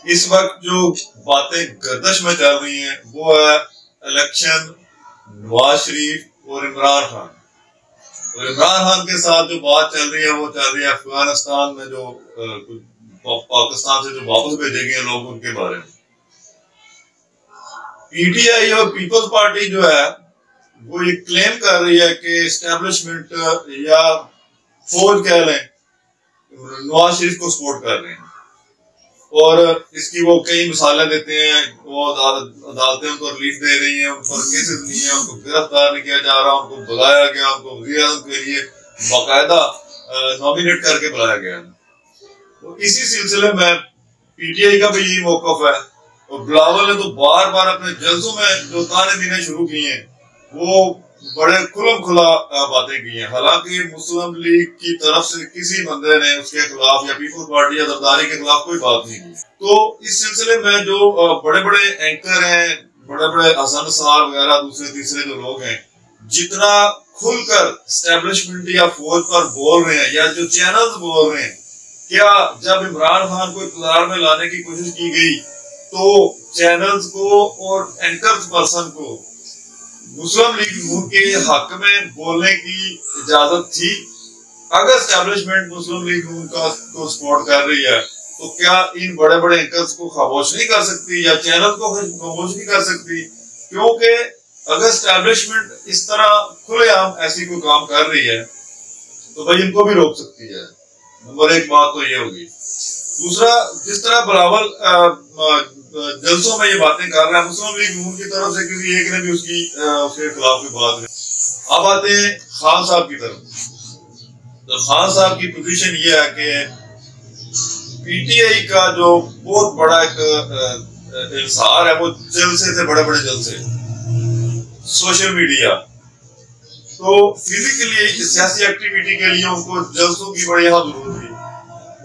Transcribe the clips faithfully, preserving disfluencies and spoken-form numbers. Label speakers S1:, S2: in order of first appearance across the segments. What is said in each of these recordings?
S1: इस वक्त जो बातें गर्दिश में चल रही हैं वो है इलेक्शन नवाज शरीफ और इमरान खान। और इमरान खान के साथ जो बात चल रही है वो चल रही है अफगानिस्तान में जो आ, पाकिस्तान से जो वापस भेजे गए लोग उनके बारे में। पीटीआई और पीपल्स पार्टी जो है वो ये क्लेम कर रही है कि एस्टेब्लिशमेंट या फौज कह लें नवाज शरीफ को सपोर्ट कर रहे हैं और इसकी वो कई मिसालें देते हैं। वो अदालतें उनको रिलीफ दे रही हैं, उन पर केसेस नहीं है, उनको गिरफ्तार नहीं किया जा रहा, उनको बुलाया गया, उनको वज़ीर आज़म के लिए बाकायदा नॉमिनेट करके बुलाया गया। तो इसी सिलसिले में पीटीआई का भी यही मौक़िफ़ है और बिलावल ने तो बार बार अपने जल्सों में जो ताने देने शुरू किए हैं वो बड़े खुलम खुला बातें की हैं। हालांकि मुस्लिम लीग की तरफ से किसी बंदे ने उसके खिलाफ या पीपल्स पार्टी या जरदारी के खिलाफ कोई बात नहीं की। तो इस सिलसिले में जो बड़े बड़े एंकर हैं, बड़े बड़े हसन सार वगैरह दूसरे तीसरे जो लोग हैं, जितना खुलकर एस्टेब्लिशमेंट या फौज पर बोल रहे हैं या जो चैनल्स बोल रहे हैं, क्या जब इमरान खान को इक़्तिदार में लाने की कोशिश की गई तो चैनल्स को और एंकर पर्सन को मुस्लिम लीग नून के हक में बोलने की इजाजत थी? अगर एस्टेब्लिशमेंट मुस्लिम लीग नून का को सपोर्ट कर रही है तो क्या इन बड़े बड़े एंकर्स को खामोश नहीं कर सकती या चैनल को खामोश नहीं कर सकती? क्योंकि अगर एस्टेब्लिशमेंट इस तरह खुलेआम ऐसी कोई काम कर रही है तो भाई इनको भी रोक सकती है। नंबर एक बात तो ये होगी। दूसरा, जिस तरह बिलावल जलसों में ये बातें कर रहा है, मुस्लिम लीग नून की तरफ से किसी एक ने भी उसकी उसके खिलाफ कोई बात नहीं। अब आते हैं खान साहब की तरफ। तो खान साहब की पोजीशन ये है कि पीटीआई का जो बहुत बड़ा एक इंसार है वो जलसे थे, बड़े बड़े जलसे, सोशल मीडिया। तो फिजिकली सियासी एक्टिविटी के लिए उनको जलसों की बड़ी यहाँ जरूरत थी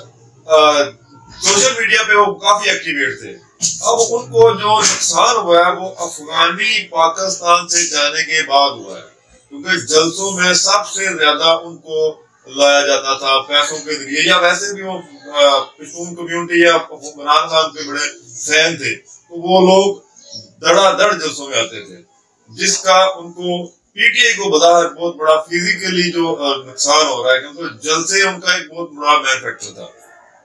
S1: और सोशल मीडिया पे वो काफी एक्टिवेट थे। अब उनको जो नुकसान हुआ है वो अफगानी पाकिस्तान से जाने के बाद हुआ है, क्योंकि जलसों में सबसे ज्यादा उनको लाया जाता था पैसों के जरिए, या वैसे भी वो पश्तून कम्युनिटी या इमरान खान के बड़े फैन थे, तो वो लोग धड़ाधड़ जलसों में आते थे, जिसका उनको पीटीआई को बता बहुत बड़ा फिजिकली जो नुकसान हो रहा है, क्योंकि जलसे उनका एक बहुत बड़ा मैन फैक्टर था।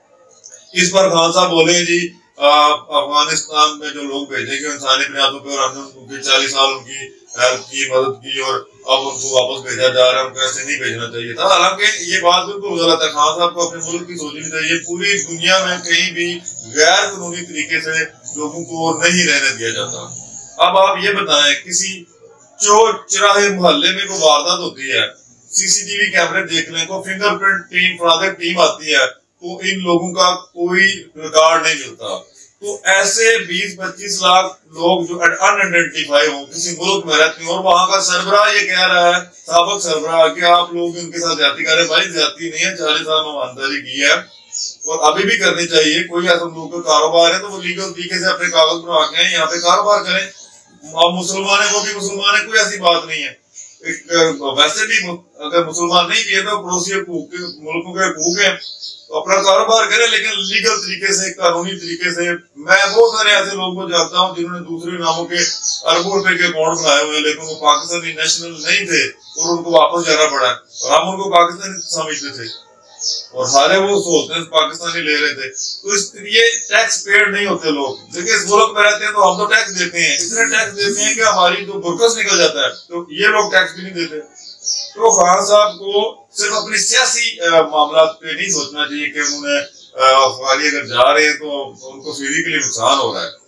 S1: इस पर खान साहब बोले जी अफगानिस्तान में जो लोग भेजे गए इंसानी बुनियादों पर और हमने उनके चालीस साल उनकी हेल्प की, मदद की और अब उनको वापस भेजा जा रहा है, उनको ऐसे नहीं भेजना चाहिए था। हालांकि ये बात बिल्कुल गलत है। खान साहब को अपने मुल्क की सोचनी चाहिए। पूरी दुनिया में कहीं भी गैर कानूनी तरीके से लोगों को नहीं रहने दिया जाता। अब आप ये बताएं, किसी चोर चिराहे मोहल्ले में कोई वारदात होती है, सीसीटीवी कैमरे देख लें, को फिंगरप्रिंट टीम फॉरेंसिक टीम आती है, तो इन लोगों का कोई रिकॉर्ड नहीं मिलता। तो ऐसे बीस पच्चीस लाख लोग जो अनआइडेंटिफाई हो किसी मुल्क में रहते हैं और वहां का सरबराह ये कह रहा है, साबिक सरबराह, कि आप लोग उनके साथ ज्यादती करें। भाई ज्यादती नहीं है, चालीस साल में ईमानदारी की है और अभी भी करनी चाहिए। कोई ऐसा लोगों का कारोबार है तो वो लीगल तरीके से अपने कागज बनवा के यहाँ पे कारोबार करें। अब मुसलमानों को भी मुसलमान है, कोई ऐसी बात नहीं है। एक वैसे भी अगर मुसलमान नहीं भी है तो पड़ोसी मुल्कों के हकूक है, तो अपना कारोबार करें, लेकिन लीगल तरीके से, कानूनी तरीके से। मैं बहुत सारे ऐसे लोगों को जानता हूँ जिन्होंने दूसरे नामों के अरबों रुपए के अकाउंट बनाए हुए, लेकिन वो पाकिस्तानी नेशनल नहीं थे और उनको वापस जाना पड़ा और हम उनको पाकिस्तानी समझते थे और सारे वो सोचते पाकिस्तानी ले रहे थे। तो इस ये टैक्स पेड नहीं होते लोग। देखिए इस मुल्क में रहते हैं तो हम तो टैक्स देते हैं, इतने टैक्स देते हैं कि हमारी तो बुरकस निकल जाता है, तो ये लोग टैक्स भी नहीं देते। तो खान साहब को सिर्फ अपनी सियासी मामला पे नहीं सोचना चाहिए कि उन्होंने अफगानी अगर जा रहे हैं तो उनको फिजिकली नुकसान हो रहा है।